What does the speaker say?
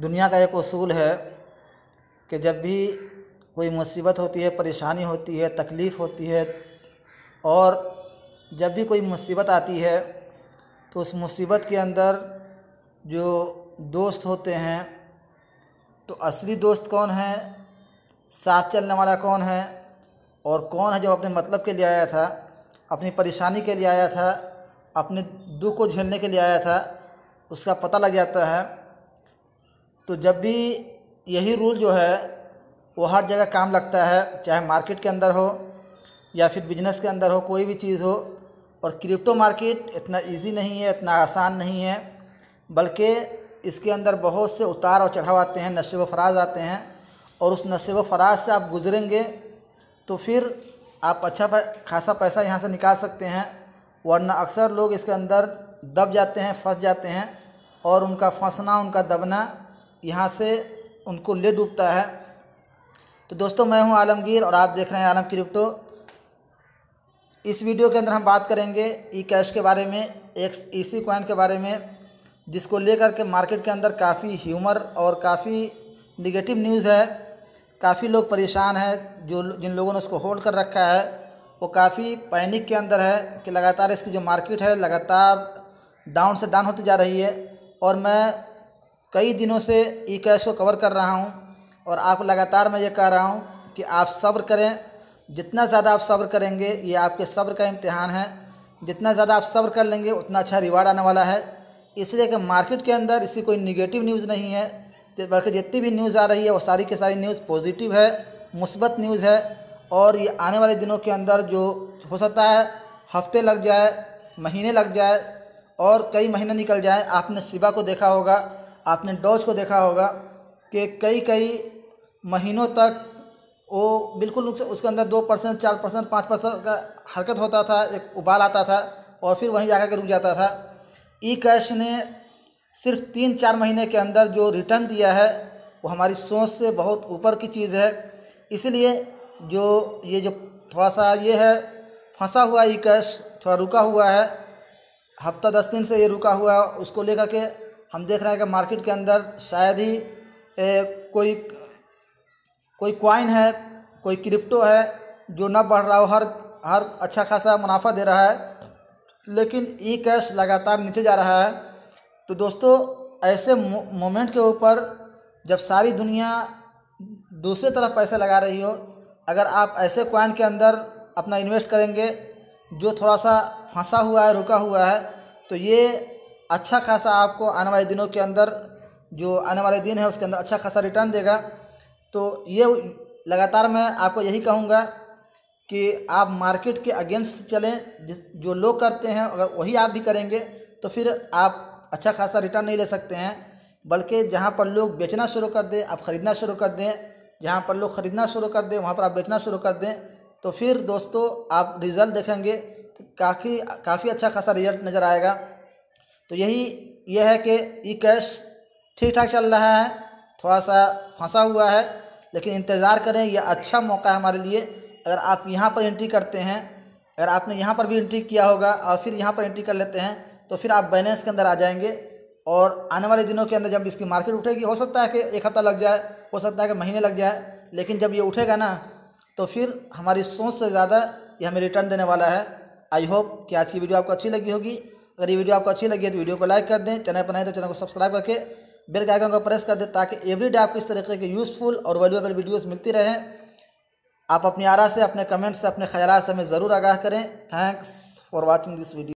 दुनिया का एक उसूल है कि जब भी कोई मुसीबत होती है, परेशानी होती है, तकलीफ़ होती है और जब भी कोई मुसीबत आती है तो उस मुसीबत के अंदर जो दोस्त होते हैं, तो असली दोस्त कौन है, साथ चलने वाला कौन है और कौन है जो अपने मतलब के लिए आया था, अपनी परेशानी के लिए आया था, अपने दुख को झेलने के लिए आया था, उसका पता लग जाता है। तो जब भी यही रूल जो है वो हर जगह काम लगता है, चाहे मार्केट के अंदर हो या फिर बिजनेस के अंदर हो, कोई भी चीज़ हो। और क्रिप्टो मार्केट इतना इजी नहीं है, इतना आसान नहीं है, बल्कि इसके अंदर बहुत से उतार और चढ़ाव आते हैं, नशे व फराज आते हैं। और उस नशे व फराज से आप गुजरेंगे तो फिर आप अच्छा खासा पैसा यहाँ से निकाल सकते हैं, वरना अक्सर लोग इसके अंदर दब जाते हैं, फंस जाते हैं और उनका फंसना, उनका दबना यहाँ से उनको ले डूबता है। तो दोस्तों, मैं हूँ आलमगीर और आप देख रहे हैं आलम क्रिप्टो। इस वीडियो के अंदर हम बात करेंगे ई कैश के बारे में, एक इसी कॉइन के बारे में, जिसको लेकर के मार्केट के अंदर काफ़ी ह्यूमर और काफ़ी निगेटिव न्यूज़ है। काफ़ी लोग परेशान हैं, जिन लोगों ने उसको होल्ड कर रखा है वो काफ़ी पैनिक के अंदर है कि लगातार इसकी जो मार्केट है लगातार डाउन से डाउन होती जा रही है। और मैं कई दिनों से ई कैश को कवर कर रहा हूँ और आप लगातार मैं ये कह रहा हूँ कि आप सब्र करें। जितना ज़्यादा आप सब्र करेंगे, ये आपके सब्र का इम्तिहान है, जितना ज़्यादा आप सब्र कर लेंगे उतना अच्छा रिवार्ड आने वाला है। इसलिए कि मार्केट के अंदर इसकी कोई निगेटिव न्यूज़ नहीं है, बल्कि जितनी भी न्यूज़ आ रही है वो सारी की सारी न्यूज़ पॉजिटिव है, मुस्बत न्यूज़ है। और ये आने वाले दिनों के अंदर जो हो सकता है हफ्ते लग जाए, महीने लग जाए और कई महीने निकल जाए। आपने शिबा को देखा होगा, आपने डॉज को देखा होगा कि कई महीनों तक वो बिल्कुल उसके अंदर 2%, 4%, 5% का हरकत होता था, एक उबाल आता था और फिर वहीं जाकर के रुक जाता था। ई कैश ने सिर्फ 3-4 महीने के अंदर जो रिटर्न दिया है वो हमारी सोच से बहुत ऊपर की चीज़ है। इसलिए जो थोड़ा सा ये है फंसा हुआ ई कैश, थोड़ा रुका हुआ है, हफ्ता 10 दिन से ये रुका हुआ है, उसको लेकर के हम देख रहे हैं कि मार्केट के अंदर शायद ही कोई कॉइन है, कोई क्रिप्टो है जो ना बढ़ रहा हो, हर अच्छा खासा मुनाफा दे रहा है, लेकिन ई कैश लगातार नीचे जा रहा है। तो दोस्तों, ऐसे मोमेंट के ऊपर जब सारी दुनिया दूसरे तरफ पैसे लगा रही हो, अगर आप ऐसे कॉइन के अंदर अपना इन्वेस्ट करेंगे जो थोड़ा सा फंसा हुआ है, रुका हुआ है, तो ये अच्छा खासा आपको आने वाले दिनों के अंदर, जो आने वाले दिन है उसके अंदर अच्छा खासा रिटर्न देगा। तो ये लगातार मैं आपको यही कहूँगा कि आप मार्केट के अगेंस्ट चलें। जो लोग करते हैं अगर वही आप भी करेंगे तो फिर आप अच्छा खासा रिटर्न नहीं ले सकते हैं, बल्कि जहाँ पर लोग बेचना शुरू कर दें आप ख़रीदना शुरू कर दें, जहाँ पर लोग ख़रीदना शुरू कर दें वहाँ पर आप बेचना शुरू कर दें, तो फिर दोस्तों आप रिज़ल्ट देखेंगे तो काफ़ी अच्छा खासा रिजल्ट नज़र आएगा। तो यह है कि ई कैश ठीक ठाक चल रहा है, थोड़ा सा फंसा हुआ है, लेकिन इंतज़ार करें, यह अच्छा मौका है हमारे लिए। अगर आप यहाँ पर एंट्री करते हैं, अगर आपने यहाँ पर भी एंट्री किया होगा और फिर यहाँ पर एंट्री कर लेते हैं, तो फिर आप बैलेंस के अंदर आ जाएंगे। और आने वाले दिनों के अंदर जब इसकी मार्केट उठेगी, हो सकता है कि 1 हफ्ता लग जाए, हो सकता है कि महीने लग जाए, लेकिन जब ये उठेगा ना तो फिर हमारी सोच से ज़्यादा ये हमें रिटर्न देने वाला है। आई होप कि आज की वीडियो आपको अच्छी लगी होगी। अगर ये वीडियो आपको अच्छी लगी है तो वीडियो को लाइक कर दें, चैनल पर नए तो चैनल को सब्सक्राइब करके बेल के आइकन को प्रेस कर दें, ताकि एवरीडे आपको इस तरीके के यूज़फुल और वैल्यूएबल वीडियोस मिलती रहें। आप अपनी आरा से, अपने कमेंट से, अपने ख्यालात से हमें ज़रूर आगाह करें। Thanks for watching this video.